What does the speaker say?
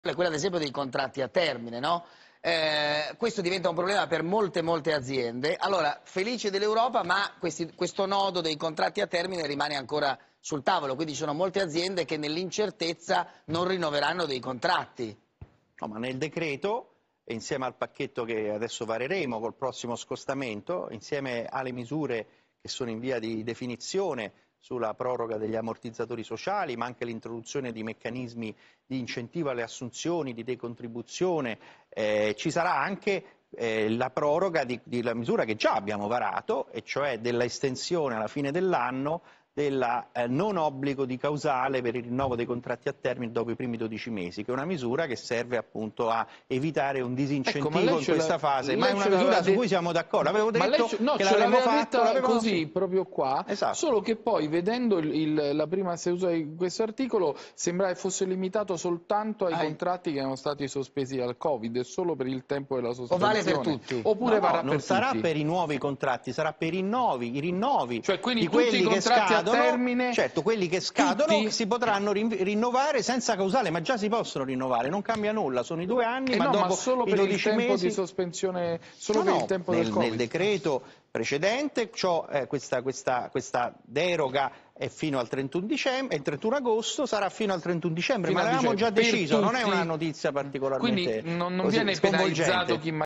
è quella ad esempio dei contratti a termine, no? Questo diventa un problema per molte aziende. Allora, felice dell'Europa, ma questo nodo dei contratti a termine rimane ancora sul tavolo, quindi ci sono molte aziende che nell'incertezza non rinnoveranno dei contratti. No, ma nel decreto, insieme al pacchetto che adesso vareremo col prossimo scostamento, insieme alle misure che sono in via di definizione sulla proroga degli ammortizzatori sociali, ma anche l'introduzione di meccanismi di incentivo alle assunzioni, di decontribuzione, ci sarà anche la proroga della misura che già abbiamo varato, e cioè dell'estensione alla fine dell'anno del non obbligo di causale per il rinnovo dei contratti a termine dopo i primi 12 mesi, che è una misura che serve appunto a evitare un disincentivo in questa fase, ma è una misura su cui siamo d'accordo. Avevo detto che l'avremmo fatto così proprio qua, esatto. Solo che poi vedendo la prima seduta di questo articolo sembra che fosse limitato soltanto ai contratti che erano stati sospesi dal Covid e solo per il tempo della sospensione. O vale per tutti? Oppure varrà non per sarà tutti? per i nuovi contratti, sarà per i rinnovi Cioè, quindi di tutti quelli i che contratti scadono, a termine, certo, quelli che scadono tutti? si potranno rinnovare senza causale, ma già si possono rinnovare, non cambia nulla, sono i 2 anni, ma no, dopo ma solo i per 12 il tempo mesi... di sospensione, solo per il tempo del Covid. Nel decreto precedente questa deroga è fino al 31 dicembre, il 31 agosto sarà fino al 31 dicembre, ma l'avevamo già deciso, non è una notizia particolarmente Quindi non così viene penalizzato sconvolgente. chi